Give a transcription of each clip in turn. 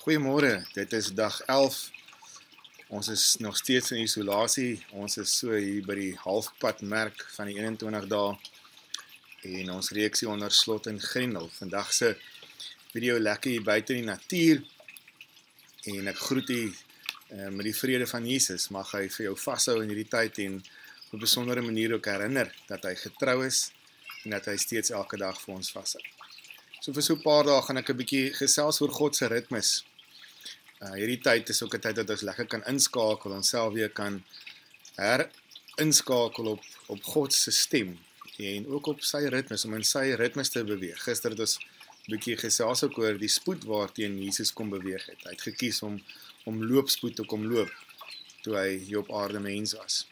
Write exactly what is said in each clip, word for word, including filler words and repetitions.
Goeiemôre, dit is dag elf. Ons is nog steeds in isolasie. Ons is so hier by die halfpadmerk van die eenentwintig dae en ons reeksie onder slot en grendel. Vandag se video lekker hier buite in die natuur en ek groet u uh, met die vrede van Jesus. Mag hy vir jou vashou in hierdie tyd en op 'n besondere manier ook herinner dat hy getrou is en dat hy steeds elke dag vir ons vashou. So vir so 'n paar dae gaan ek 'n bietjie gesels oor God se ritmes. Uh, hierdie tyd is ook 'n tyd dat ons lekker kan inskakel, ons self weer kan her inskakel op, op God se stem en ook op sy ritmes, om in sy ritmes te beweeg. Gister het ons 'n bietjie gesels ook oor die spoed waarteen Jesus kom beweeg het. Hy het gekies om, om loopspoed te kom loop, toe hy hier op aarde mens was.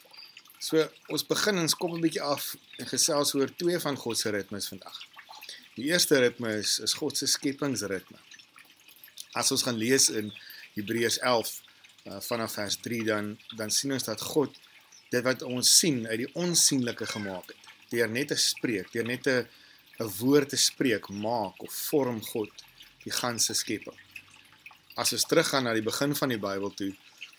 So, ons begin ons kop 'n bietjie af en gesels oor twee van God se ritmes vandag. Die eerste ritme is, is God se skepingsritme. As ons gaan lees in Hebreërs elf, uh, vanaf vers drie, dan, dan sien ons dat God, dit wat ons sien, uit die onsienlike gemaak het, deur net te spreek, deur net 'n 'n woord te spreek, maak of vorm God die ganse skepping. As ons teruggaan na die begin van die Bybel toe,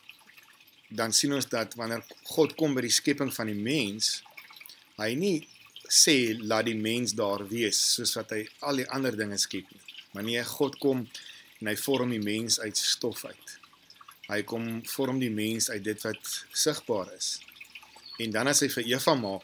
dan sien ons dat wanneer God kom by die skepping van die mens, hy nie sê, laat die mens daar wees, soos wat hy al die ander dinge skep nie. Maar nee, God kom en hy vorm die mens uit stof uit. Hy kom vorm die mens uit dit wat sigbaar is. En dan as hy vir Eva maak,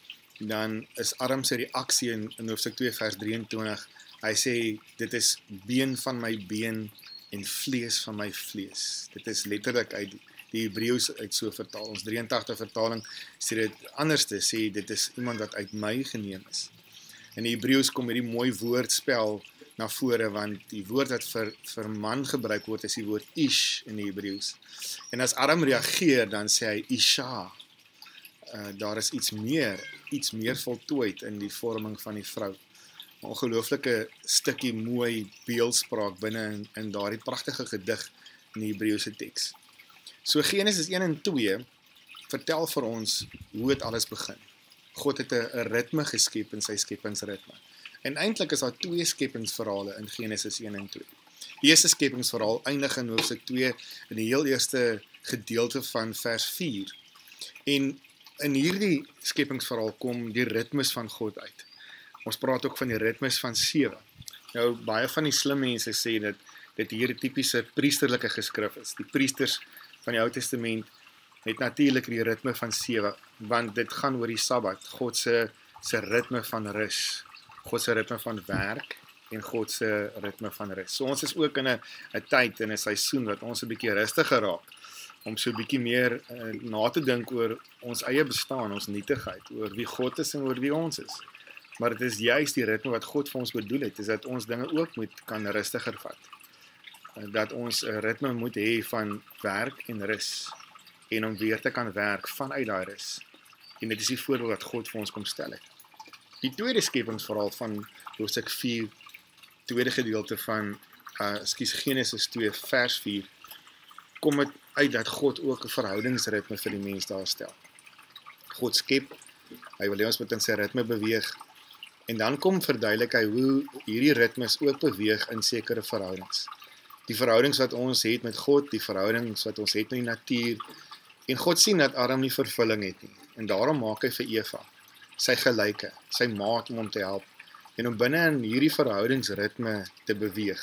dan is Adam se reaksie in, in hoofstuk twee vers drieëntwintig, hy sê, dit is been van my been en vlees van my vlees. Dit is letterlik uit die Hebreëus uit so vertaal. Ons drie en tagtig vertaling sê dit anders te sê, dit is iemand wat uit my geneem is. In die Hebreëus kom hierdie mooi woordspel na vore, want die woord wat vir, vir man gebruik word, is die woord ish in die Hebreëus. En as Adam reageer, dan sê hy isha. Uh, daar is iets meer, iets meer voltooid in die vorming van die vrou. 'n Ongelooflike stukkie mooi beeldspraak binne in, in daardie pragtige gedig in die Hebreëse teks. So Genesis een en twee vertel vir ons hoe het alles begin. God het 'n ritme geskep in sy skepingsritme. En eintlik is daar twee skepingsverhale in Genesis een en twee. Die eerste skepingsverhaal eindig in hoofstuk twee in die heel eerste gedeelte van vers vier. En in hierdie skepingsverhaal kom die ritmes van God uit. Ons praat ook van die ritmes van sewe. Nou, baie van die slim mense sê dat dit hier 'n tipiese priesterlike geskrif is. Die priesters van die Ou Testament het natuurlik die ritme van sewe, want dit gaan oor die Sabbat, God se se ritme van rus, God se ritme van werk en God se ritme van rus. So ons is ook in 'n 'n tyd en 'n seisoen wat ons 'n bietjie rustiger raak, om so 'n bietjie meer uh, na te dink oor ons eie bestaan, ons nietigheid, oor wie God is en oor wie ons is. Maar dit is juist die ritme wat God vir ons bedoel het, is dat ons dinge ook moet kan rustiger vat. Dat ons 'n ritme moet hê van werk en rus, en om weer te kan werk vanuit daai rus. En dit is die voorbeeld wat God vir ons kom stel het. Die tweede skepingsverhaal van hoofstuk vier, tweede gedeelte van uh, ekskuus Genesis twee vers vier, kom dit uit dat God ook 'n verhoudingsritme vir die mens daar stel. God skep, hy wil hê ons moet in sy ritme beweeg, en dan kom verduidelik hy hoe hierdie ritmes ook beweeg in sekere verhoudings. Die verhoudings wat ons het met God, die verhoudings wat ons het met die natuur, en God sien dat Adam nie vervulling het nie, en daarom maak hy vir Eva, sy gelyke, sy maat om hom te help, en om binne in hierdie verhoudingsritme te beweeg.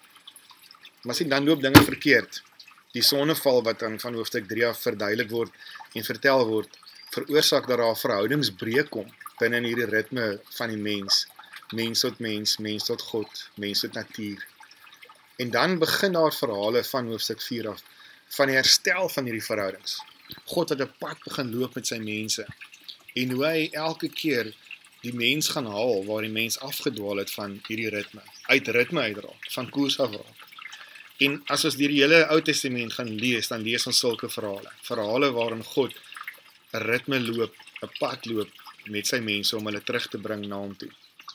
Maar sien, dan loop dinge verkeerd. Die sonneval wat dan van hoofstuk drie af verduidelik word en vertel word, veroorsaak dat daar verhoudingsbreuk kom binne in hierdie ritme van die mens, mens tot mens, mens tot God, mens tot natuur. En dan begin daar verhale van hoofstuk vier af, van die herstel van hierdie verhoudings. God het 'n pad begin loop met sy mense, en hoe hy elke keer die mens gaan haal, waar die mens afgedwaal het van hierdie ritme, uit ritme uitraak, van koers afraak. En as ons die hele Ou Testament gaan lees, dan lees ons sulke verhale, verhale waarin God 'n ritme loop, 'n pad loop met sy mense, om hulle terug te bring na hom toe.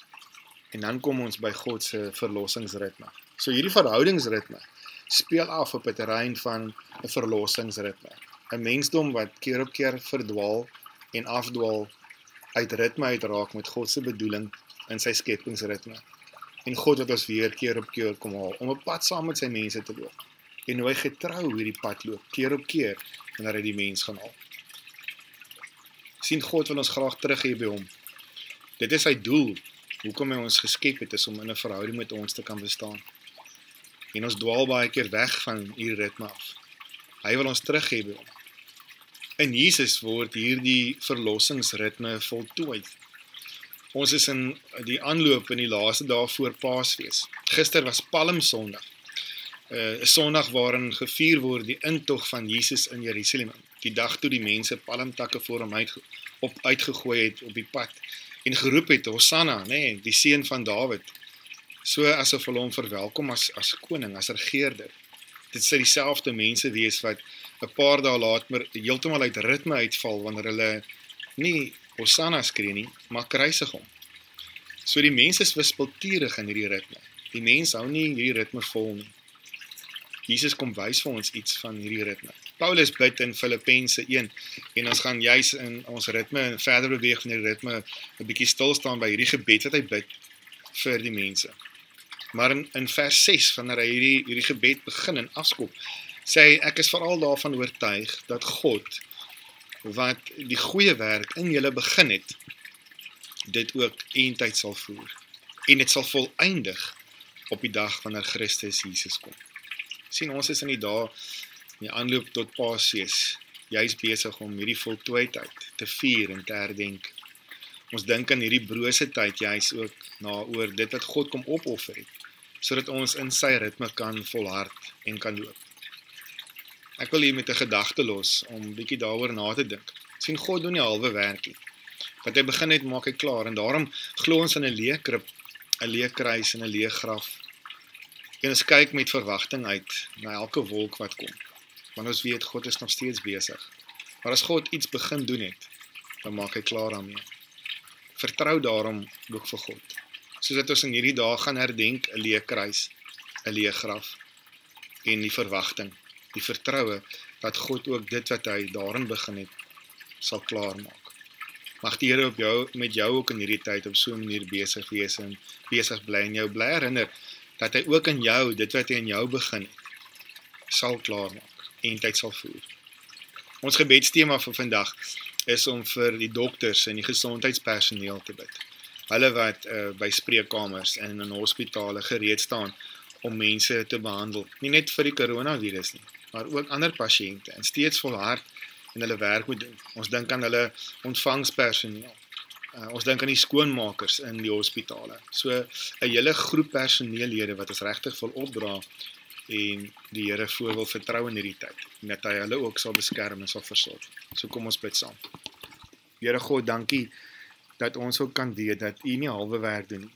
En dan kom ons by God se verlossingsritme. So hierdie verhoudingsritme speel af op 'n terrein van 'n verlossingsritme. 'n Mensdom wat keer op keer verdwaal en afdwaal, uit ritme uitraak met God se bedoeling in sy skepingsritme. en God wat ons weer keer op keer kom haal, om 'n pad saam met sy mense te loop. En hoe hy getrou hierdie pad loop, keer op keer, wanneer hy die mens gaan haal. Sien, God wil ons graag terug hê by hom. Dit is sy doel, hoekom hy ons geskep het, is om in 'n verhouding met ons te kan bestaan. En ons dwaal baie keer weg van hierdie ritme af. Hy wil ons terug hê by hom. In Jesus word hierdie verlossingsritme voltooi. Ons is in die aanloop in die laaste dae voor Paasfees. Gister was Palmsondag. 'n uh, Sondag waarin gevier word die intog van Jesus in Jerusalem. Die dag toe die mense palmtakke voor hom uitge op uitgegooi het op die pad en geroep het, Hosanna, nee, die seun van Dawid. So asof hulle hom verwelkom as, as koning, as regeerder. Dit sê dieselfde mense wees wat 'n paar dae later heeltemal uit ritme uitval wanneer hulle nie Hosanna skree nie, maar kruisig hom. So die mense is wispelturig in hierdie ritme. Die mens hou nie hierdie ritme vol nie. Jesus kom wys vir ons iets van hierdie ritme. Paulus bid in Filippense een, en ons gaan juis in ons ritme verder beweeg van die ritme, 'n bietjie stil staan by hierdie gebed wat hy bid vir die mense. Maar in, in vers ses, wanneer hy hierdie, hierdie gebed begin en afskop, sê hy, ek is veral daarvan oortuig, dat God, wat die goeie werk in julle begin het, dit ook eentyd sal voer. En dit sal voleindig op die dag wanneer Christus Jesus kom. Sien, ons is in die dae, in die aanloop tot Paasfees, juis besig om hierdie voltooidheid te vier en te herdenk. Ons dink aan hierdie brose tyd juis ook na oor dit wat God kom opoffer het, sodat ons in sy ritme kan volhard en kan loop. Ek wil hier met 'n gedagte los, om bietjie daaroor na te dink. Sien, God doen nie halwe werkie. Wat hy begin het, maak hy klaar, en daarom glo ons in 'n leë krib, 'n leë kruis en 'n leë graf. En ons kyk met verwagting uit na elke wolk wat kom, want ons weet, God is nog steeds besig. Maar as God iets begin doen het, dan maak hy klaar daarmee. Vertrou daarom ook vir God. Soos dat ons in hierdie dae gaan herdenk, 'n leë kruis, 'n leë graf, en die verwagting, die vertroue, dat God ook dit wat hy daarin begin het, sal klaarmaak. Mag die Here op jou, met jou ook in hierdie tyd op so 'n manier besig wees, en besig bly, en jou bly herinner, dat hy ook in jou, dit wat hy in jou begin het, sal klaarmaak, en tyd sal voer. Ons gebedstema vir vandag is om vir die dokters en die gesondheidspersoneel te bid. Hulle wat uh, by spreekkamers en in hospitale gereed staan om mense te behandel. Nie net vir die coronavirus nie, maar ook ander pasiënte, en steeds volhard en hulle werk moet doen. Ons dink aan hulle ontvangspersoneel. Uh, ons dink aan die skoonmakers in die hospitale. So 'n hele groep personeellede wat ons regtig wil opdra en die Here voor wil vertrou in hierdie tyd, en dat hy hulle ook sal beskerm en sal versorg. So kom ons bid saam. Here God, dankie dat ons ook kan weet dat U nie halwe werk doen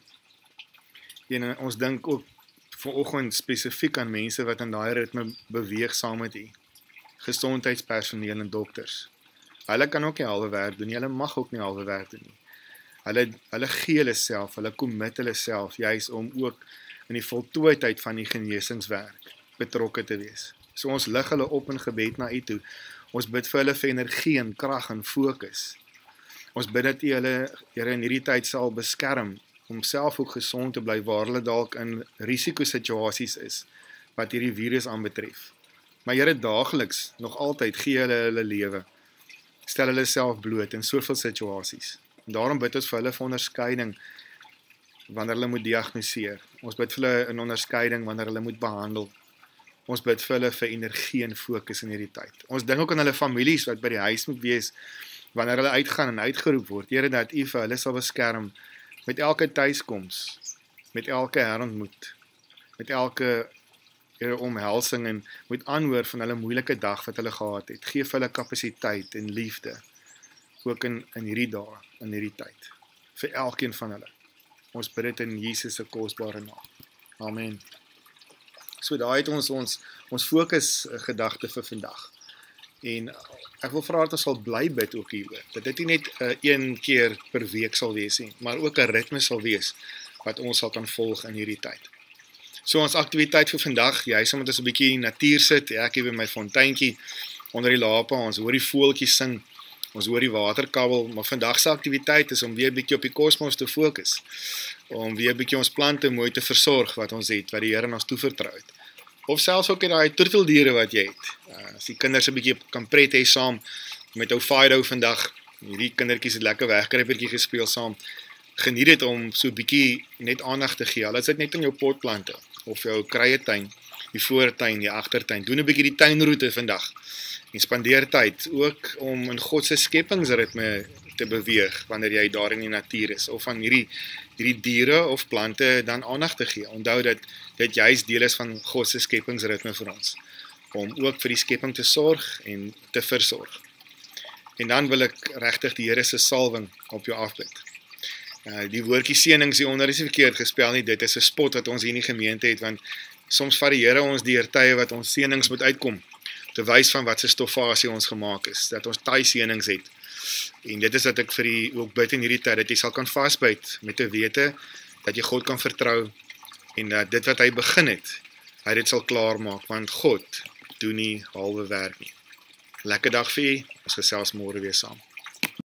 nie. En ons dink ook vanoggend spesifiek aan mense wat in daai ritme beweeg saam met U. Gesondheidspersoneel en dokters. Hulle kan ook nie halwe werk doen nie, hulle mag ook nie halwe werk doen nie. Hulle, hulle gee hulle self, hulle commit hulle self, juis om ook in die voltooidheid van die genesingswerk betrokke te wees. So ons lig hulle op in gebed na U toe. Ons bid vir hulle vir energie en krag en fokus. Ons bid dat U hulle, Here, in hierdie tyd sal beskerm, om self ook gesond te bly waar hulle dalk in risikosituasies is, wat hierdie virus aanbetref. Maar Here, daagliks, nog altyd, gee hulle hulle lewe. Stel hulle self bloot in soveel situasies. En daarom bid ons vir hulle vir onderskeiding, wanneer hulle moet diagnoseer. Ons bid vir hulle in onderskeiding, wanneer hulle moet behandel. Ons bid vir hulle vir energie en fokus in hierdie tyd. Ons dink ook aan hulle families, wat by die huis moet wees, wanneer hulle uitgaan en uitgeroep word. Here, dat U vir hulle sal beskerm, met elke tuiskoms, met elke herontmoet, met elke Here, omhelsing, en moet aanhoor van hulle moeilike dag wat hulle gehad het. Geef hulle kapasiteit en liefde, ook in, in hierdie dae, in hierdie tyd, vir elkeen van hulle. Ons bid dit in Jesus se kosbare naam. Amen. So daai het ons ons, ons fokus gedagte vir vandag. En ek wil vra dat ons sal bly bid ook hieroor, dat dit nie net uh, een keer per week sal wees nie, maar ook 'n ritme sal wees, wat ons sal kan volg in hierdie tyd. So ons aktiwiteit vir vandag, juis omdat ons 'n bietjie in die natuur sit, ek hier by my fonteintjie, onder die lapa, ons hoor die voeltjies sing, Ons hoor die waterkabbel, maar vandag se aktiwiteit is om weer 'n bietjie op die kosmos te fokus. Om weer 'n bietjie ons plante mooi te versorg wat ons het, wat die Here ons toevertrou het. Of selfs ook daai turteldiere wat jy het. Uh, as die kinders 'n bietjie kan pret hê saam met ou Fido vandag. Hierdie kindertjies het lekker wegkruipertjie gespeel saam. Geniet dit om so 'n bietjie net aandag te gee. Al is dit net in jou potplante of jou kruietuin, die voortuin, die agtertuin. Doen 'n bietjie die tuinroete vandag. En spandeer tyd ook om in God se skepingsritme te beweeg wanneer jy daar in die natuur is of van hierdie hierdie diere of plante dan aandag te gee. Onthou dat dit juis deel is van God se skepingsritme vir ons om ook vir die skepping te sorg en te versorg. En dan wil ek regtig die Here se salwing op jou afbid. Uh, die woordjie seënings hieronder is nie verkeerd gespel nie. Dit is 'n spot wat ons hier in die gemeente het, want soms vat die Here ons deur tye wat ons seënings moet uitkom, te wys van wat se stoffasie ons gemaak is, dat ons taai seënings het. En dit is wat ek vir die ook bid in hierdie tyd, dat jy sal kan vasbyt met te wete dat jy God kan vertrou en dat dit wat hy begin het, hy dit sal klaarmaak, want God doen nie halwe werk nie. Lekker dag vir jy, ons gesels môre weer saam.